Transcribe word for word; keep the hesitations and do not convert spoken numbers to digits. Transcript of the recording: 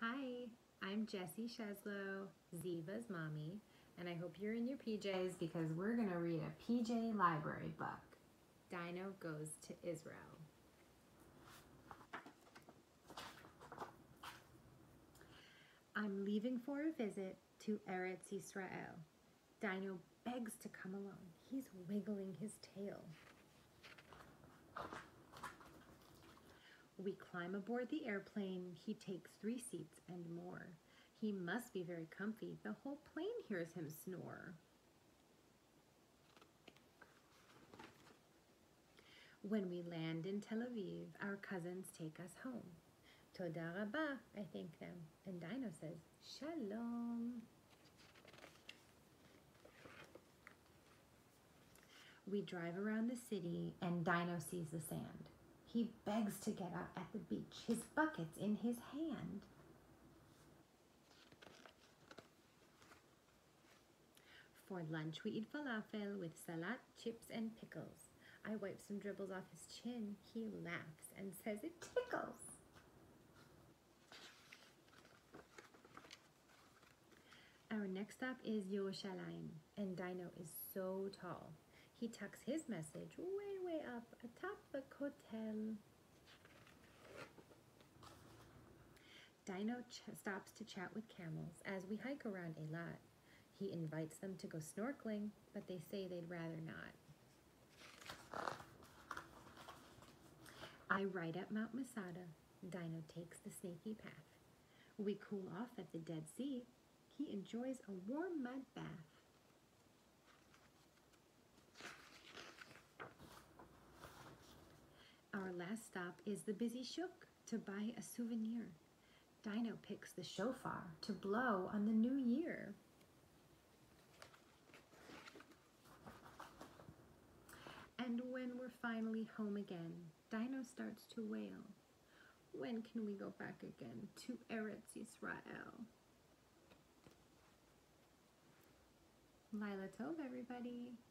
Hi, I'm Jessi Sheslow, Ziva's mommy, and I hope you're in your P Js because we're going to read a P J library book. Dino Goes to Israel. I'm leaving for a visit to Eretz Yisrael. Dino begs to come along. He's wiggling his tail. We climb aboard the airplane. He takes three seats and more. He must be very comfy. The whole plane hears him snore. When we land in Tel Aviv, our cousins take us home. Toda rabah, I thank them. And Dino says, Shalom. We drive around the city and Dino sees the sand. He begs to get out at the beach. His bucket's in his hand. For lunch, we eat falafel with salat, chips, and pickles. I wipe some dribbles off his chin. He laughs and says it tickles. Our next stop is Yerushalayim, and Dino is so tall. He tucks his message way, way up atop the kotel. Dino ch stops to chat with camels as we hike around a lot. He invites them to go snorkeling, but they say they'd rather not. I ride up Mount Masada. Dino takes the snaky path. We cool off at the Dead Sea. He enjoys a warm mud bath. Our last stop is the busy shuk to buy a souvenir. Dino picks the shofar to blow on the new year. And when we're finally home again, Dino starts to wail. When can we go back again to Eretz Yisrael? Laila Tov, everybody.